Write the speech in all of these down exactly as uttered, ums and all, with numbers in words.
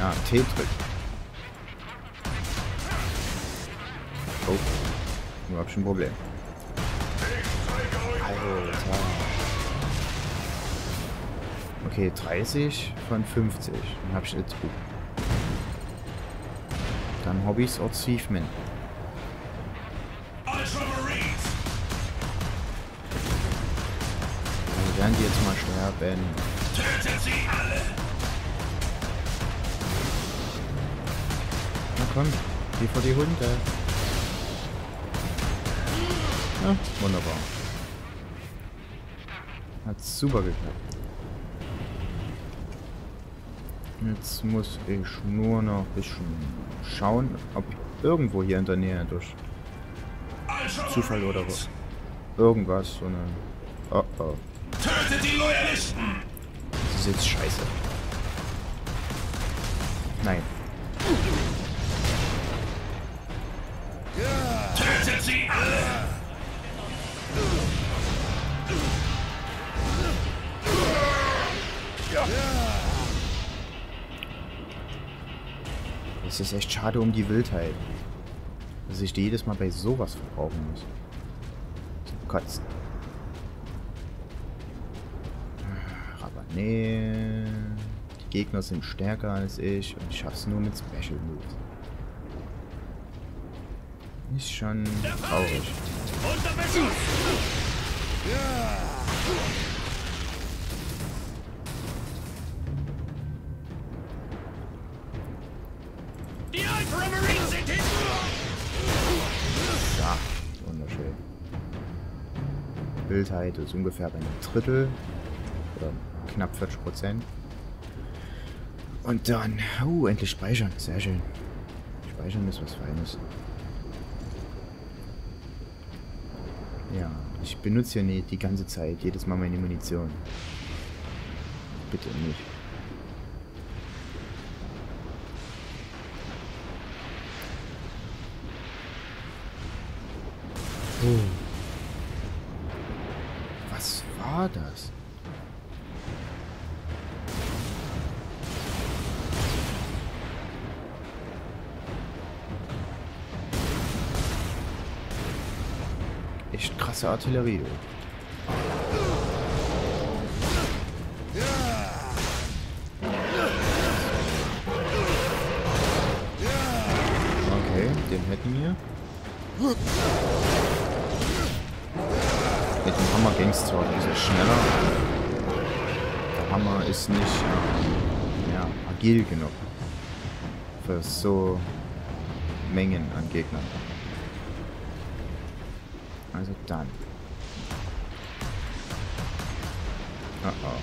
Ah, T drücken. Oh, überhaupt schon ein Problem. Alter. Okay, dreißig von fünfzig. Dann hab ich jetzt gut. Dann Hobbys Achievement. Dann werden die jetzt mal sterben. Tötet sie alle! Na komm, geh vor die Hunde. Ja, wunderbar. Hat super geklappt. Jetzt muss ich nur noch ein bisschen schauen, ob irgendwo hier in der Nähe durch Zufall oder was. Irgendwas, so eine... Oh oh. Tötet die Loyalisten! Das ist jetzt scheiße. Nein. Tötet sie alle! Es ist echt schade um die Wildheit. Dass ich die jedes Mal bei sowas verbrauchen muss. Zum Kotzen. Aber nee. Die Gegner sind stärker als ich und ich schaff's nur mit Special Moves. Ist schon traurig. Unter Beschuss! Die Ultra Marines sind hin! Ja, wunderschön. Wildheit ist ungefähr bei einem Drittel. Oder knapp vierzig Prozent. Und dann, uh, endlich speichern. Sehr schön. Speichern ist was Feines. Ja, ich benutze ja nicht die ganze Zeit, jedes Mal meine Munition. Bitte nicht. Oh. Was war das? Echt krasse Artillerie, du. Okay, den hätten wir. Mit dem Hammer ging's zwar ein bisschen schneller. Der Hammer ist nicht äh, ja, agil genug für so Mengen an Gegnern. Also dann. Oh oh.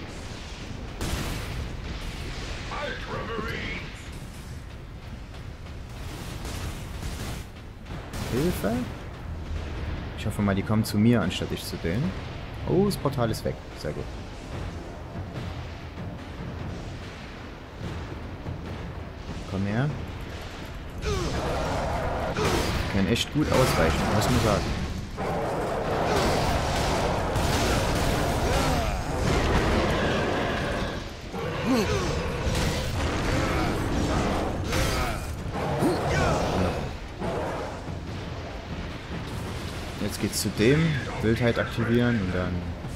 Hilfe? Ich hoffe mal, die kommen zu mir, anstatt ich zu denen. Oh, das Portal ist weg. Sehr gut. Komm her. Die können echt gut ausweichen, muss man sagen. Jetzt geht's zu dem, Wildheit aktivieren und dann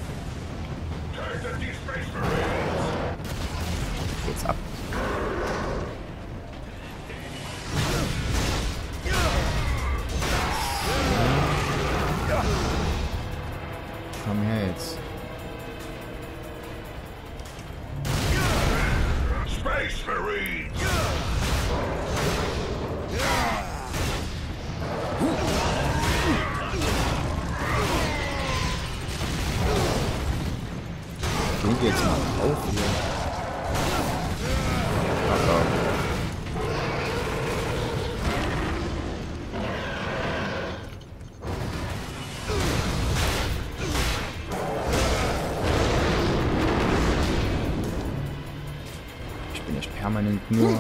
geht's ab. Komm her jetzt. Space Marines! Gehen wir jetzt mal auf hier. Ach, oh. Ich bin echt permanent nur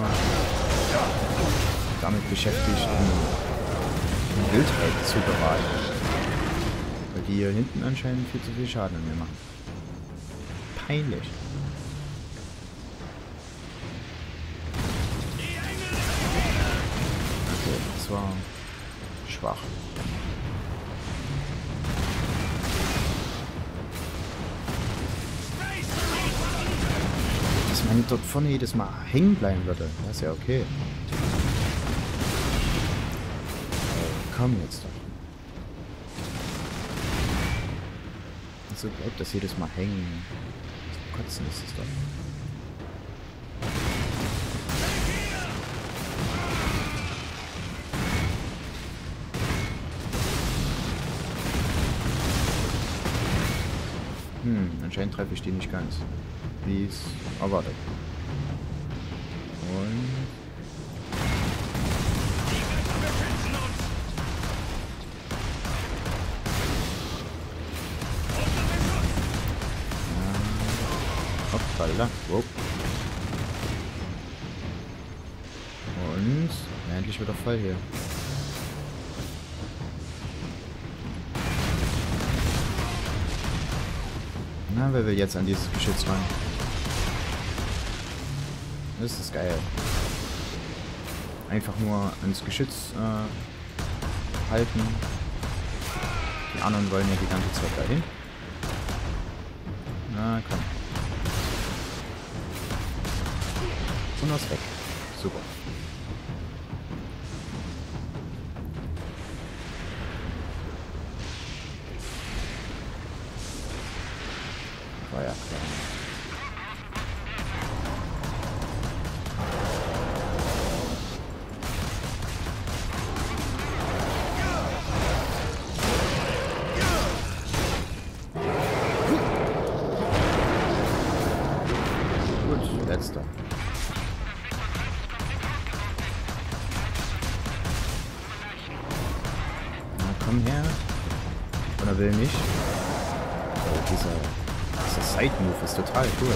damit beschäftigt, um, um Wildheit zu beraten. Weil die hier hinten anscheinend viel zu viel Schaden an mir machen. Peinlich. super schwach. Dass man dort vorne jedes Mal hängen bleiben würde, das ist ja okay. Komm jetzt doch. So bleibt das jedes Mal hängen. Zum Kotzen ist es doch. Hm, anscheinend treffe ich die nicht ganz. Wie es erwartet. Und... Hoppala. Wow. Und... Ja, endlich wieder voll hier. Na, wer will jetzt an dieses Geschütz ran? Das ist geil. Einfach nur ans Geschütz äh, halten. Die anderen wollen ja die ganze Zeit dahin. Na, komm. Und das weg. Super. War ja klar. Gut, letzter. Na, komm her. Oder will nicht. Oh, dieser... Dieser Side-Move ist total cool.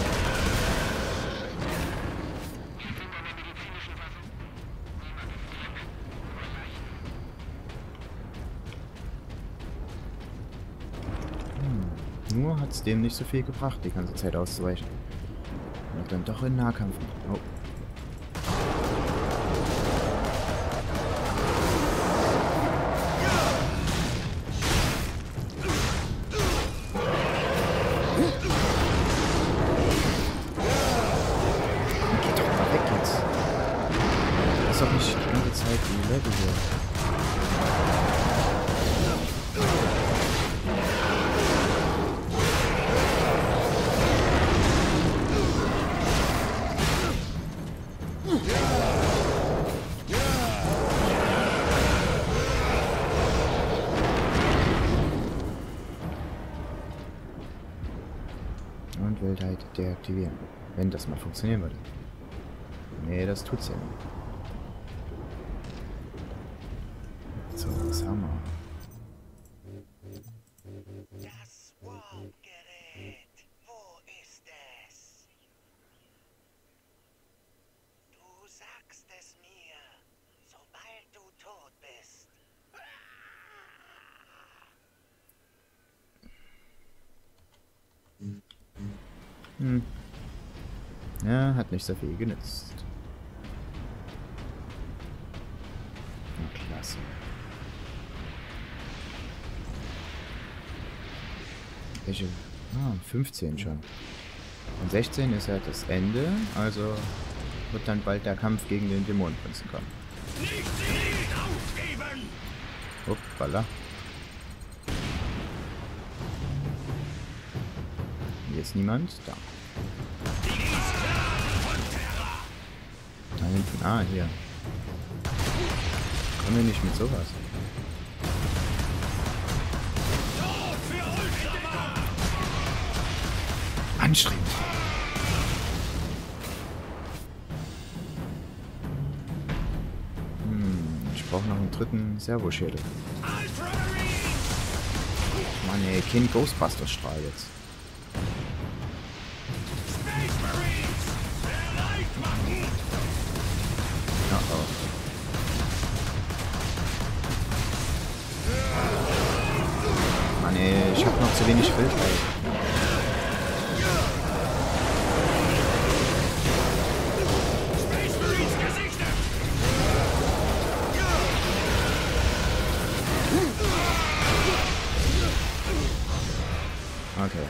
Hm. Nur hat es dem nicht so viel gebracht, die ganze Zeit auszuweichen. Und dann doch in Nahkampf. Oh. Ist doch nicht die ganze Zeit die Level hier. Und Weltheit deaktivieren. Wenn das mal funktionieren würde. Nee, das tut's ja nicht. So, was haben wir? Das Warp-Gerät. Wo ist es? Du sagst es mir, sobald du tot bist. Hm. Ja, hat nicht so viel genützt. Klasse. Welche? Ah, fünfzehn schon. Und sechzehn ist halt das Ende, also wird dann bald der Kampf gegen den Dämonenprinzen kommen. Nicht aufgeben! Hoppala. Hier ist niemand. Da. Da hinten. Ah, hier. Kommen wir nicht mit sowas. Anstrengend. Hm, ich brauche noch einen dritten Servoschädel. Mann ey, Kind Ghostbuster-Strahl jetzt. Ja, oh. Mann ey, ich hab noch zu wenig Wildheit. Okay.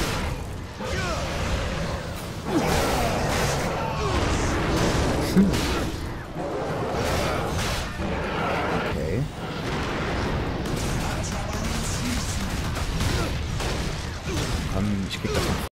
Hm.